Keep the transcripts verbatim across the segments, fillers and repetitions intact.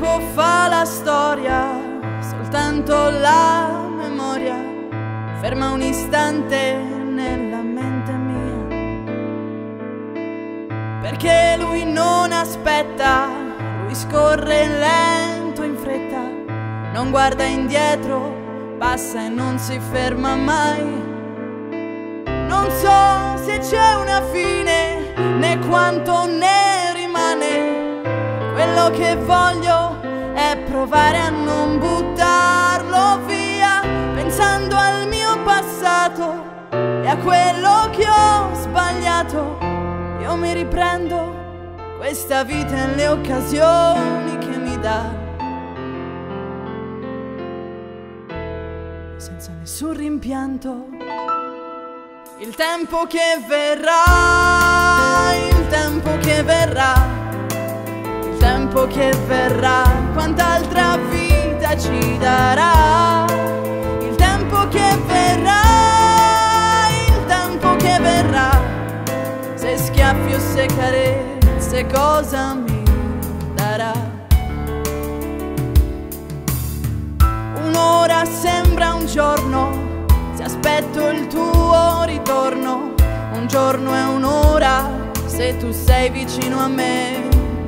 tempo fa la storia, soltanto la memoria ferma un istante nella mente mia, perché lui non aspetta, lui scorre lento in fretta, non guarda indietro, passa e non si ferma mai. Non so se c'è una fine né quanto ne rimane, quello che voglio è provare a non buttarlo via, pensando al mio passato e a quello che ho sbagliato. Io mi riprendo questa vita e le occasioni che mi dà, senza nessun rimpianto. Il tempo che verrà, il tempo che verrà, il tempo che verrà, quant'altra vita ci darà. Il tempo che verrà, il tempo che verrà, se schiaffi o se carezze cosa mi darà. Un'ora sembra un giorno, se aspetto il tuo ritorno, un giorno è un'ora se tu sei vicino a me.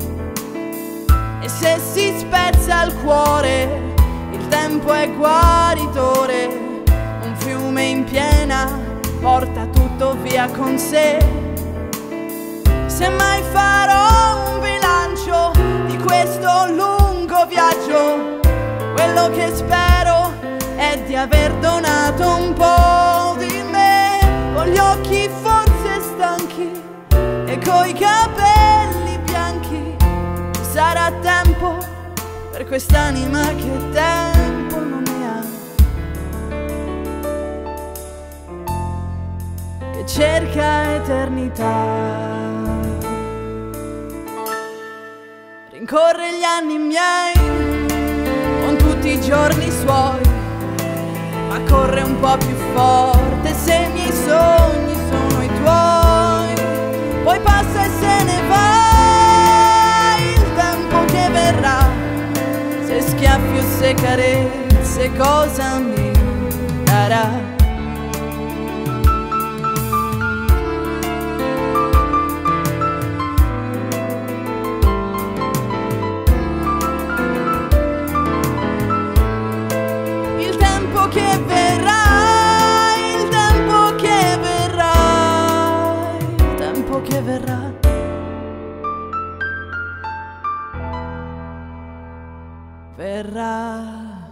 E se si spezza il cuore, il tempo è guaritore, un fiume in piena porta tutto via con sé. Se mai farò un bilancio di questo lungo viaggio, quello che spero è di aver donato un po' di me, con gli occhi forse stanchi e coi capelli bianchi. Ci sarà tempo per quest'anima che tempo non ne ha, che cerca eternità. Rincorre gli anni miei con tutti i giorni suoi, ma corre un po' più forte se i miei sogni sono i tuoi. Poi passa e se ne va il tempo che verrà, se schiaffi o se carezze cosa mi darà. Che verrà, il tempo che verrà, il tempo che verrà, verrà.